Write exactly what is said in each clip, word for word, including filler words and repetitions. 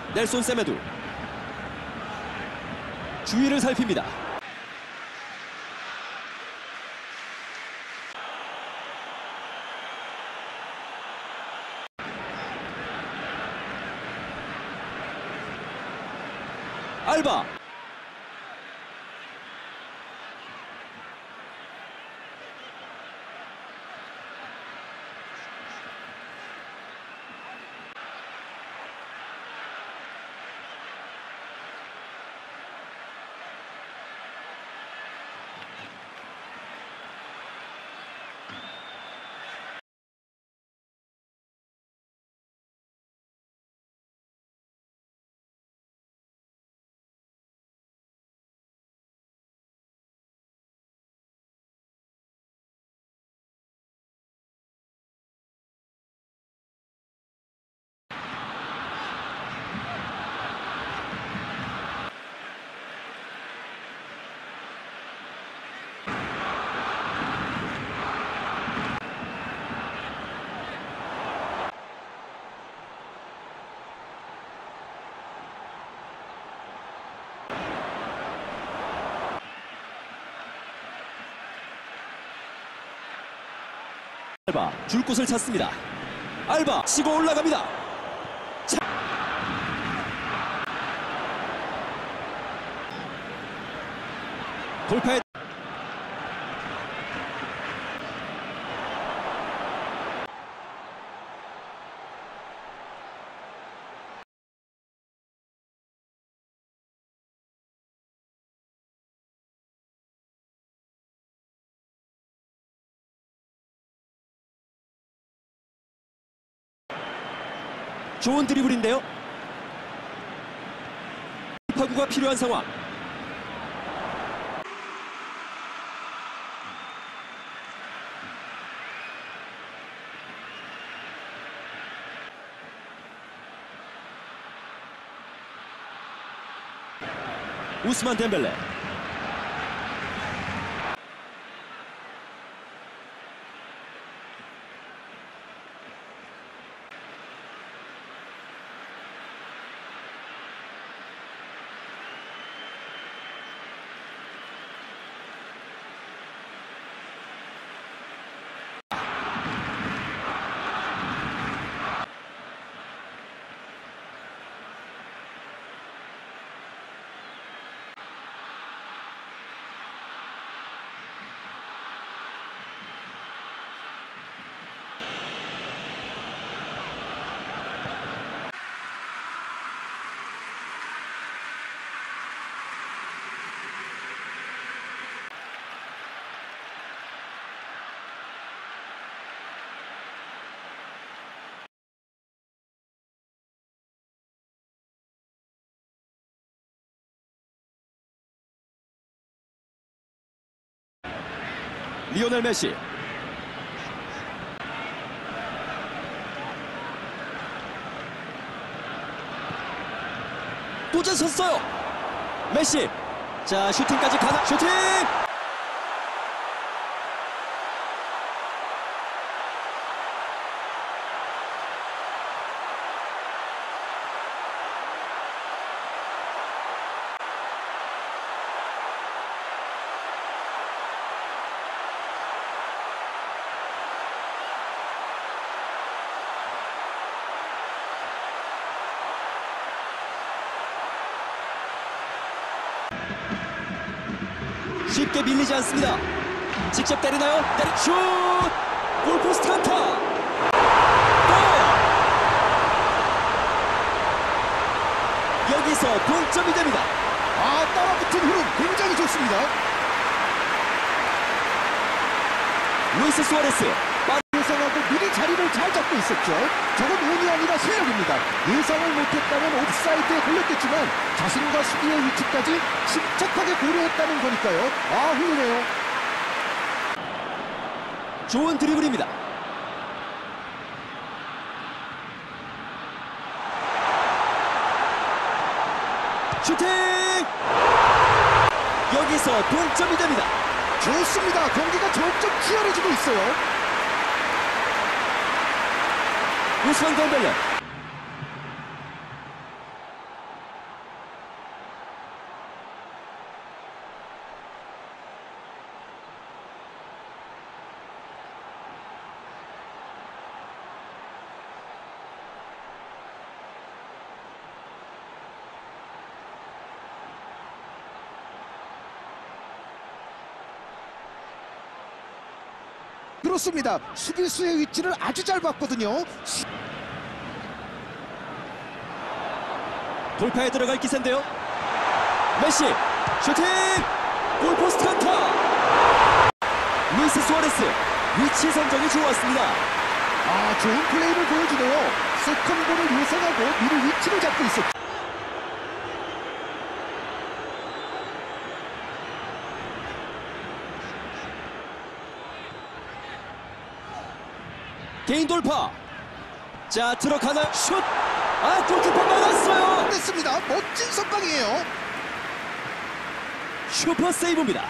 넬손 세메두. 주위를 살핍니다. 알바. 알바 줄 곳을 찾습니다. 알바 치고 올라갑니다. 차... 돌파에 좋은 드리블인데요. 파구가 필요한 상황. 우스만 덴벨레. 리오넬 메시. 또 졌었어요. 메시. 자, 슈팅까지 가나. 슈팅. 쉽게 밀리지 않습니다. 직접 때리나요? 때리 슛! 골포스트 안타! 또! 여기서 동점이 됩니다. 아, 따라붙은 흐름 굉장히 좋습니다. 루이스 수아레스. 예상하고 미리 자리를 잘 잡고 있었죠. 저건 운이 아니라 실력입니다. 예상을 못했다면 옵사이드에 걸렸겠지만 자신과 수비의 위치까지 침착하게 고려했다는 거니까요. 아, 훌륭해요. 좋은 드리블입니다. 슈팅! 여기서 동점이 됩니다. 좋습니다. 경기가 점점 치열해지고 있어요. 우스만 덴벨레. 그렇습니다. 수비수의 위치를 아주 잘 봤거든요. 돌파에 들어갈 기세인데요. 메시 슈팅! 골포스트 강타! 루이스 수아레스 위치 선정이 좋았습니다. 아, 좋은 플레이를 보여주네요. 세컨볼을 예상하고 미리 위치를 잡고 있었죠. 개인 돌파. 자, 들어가나요? 슛! 아, 골키퍼 막았어요. 됐습니다. 멋진 선방이에요. 슈퍼 세이브입니다.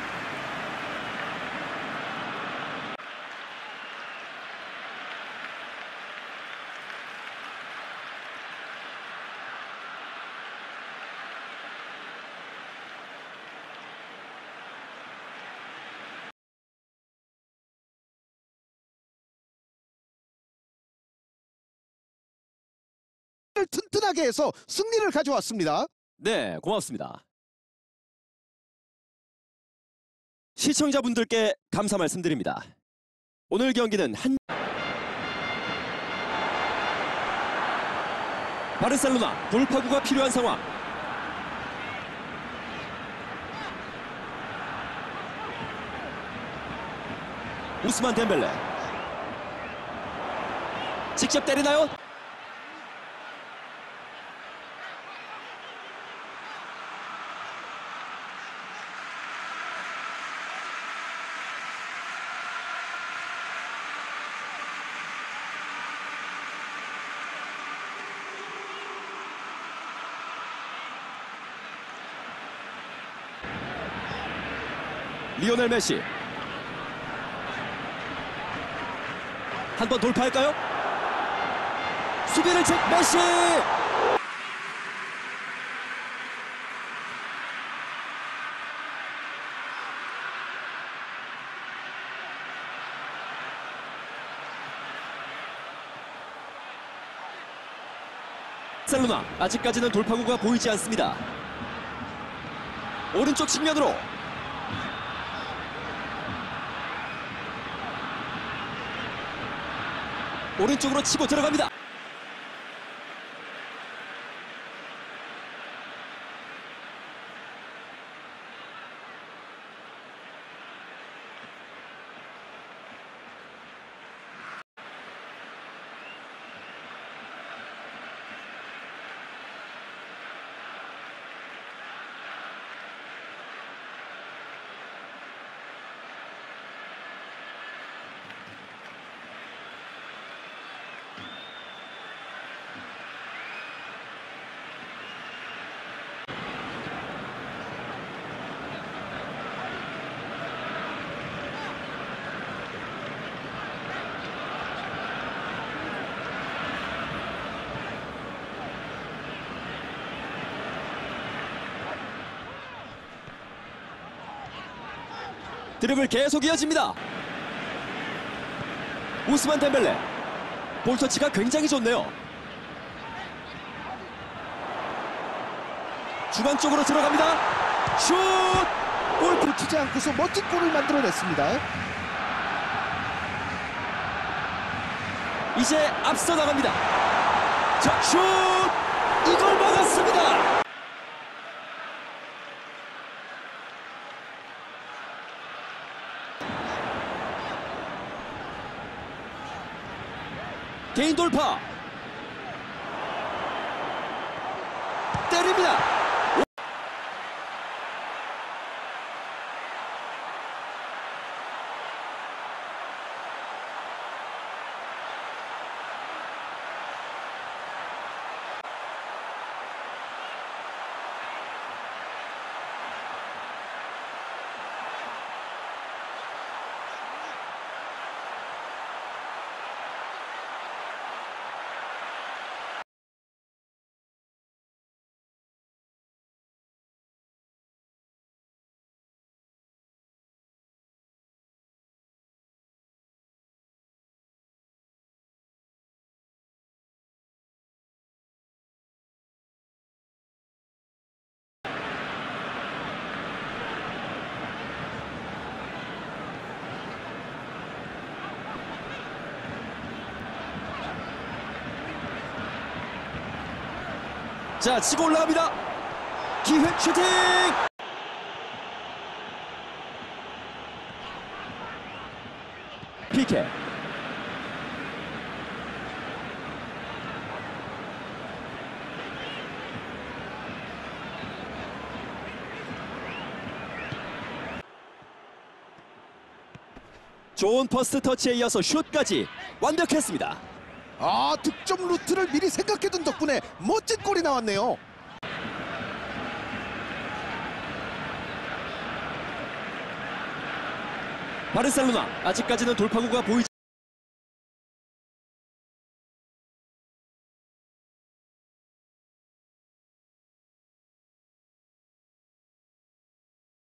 튼튼하게 해서 승리를 가져왔습니다. 네, 고맙습니다. 시청자분들께 감사 말씀드립니다. 오늘 경기는 한 바르셀로나 돌파구가 필요한 상황. 우스만 덴벨레 직접 때리나요? 리오넬 메시 한 번 돌파할까요? 수비를 책 메시. 바르셀로나 아직까지는 돌파구가 보이지 않습니다. 오른쪽 측면으로 오른쪽으로 치고 들어갑니다. 드리블 계속 이어집니다. 우스만 덴벨레 볼터치가 굉장히 좋네요. 중앙 쪽으로 들어갑니다. 슛! 골 붙이지 않고서 멋진 골을 만들어냈습니다. 이제 앞서 나갑니다. 자, 슛! 이걸 막았습니다. 개인 돌파 때립니다. 자, 치고 올라갑니다. 기회 슈팅! 피케. 좋은 퍼스트 터치에 이어서 슛까지 완벽했습니다. 아, 득점 루트를 미리 생각해둔 덕분에 멋진 골이 나왔네요. 바르셀로나 아직까지는 돌파구가 보이지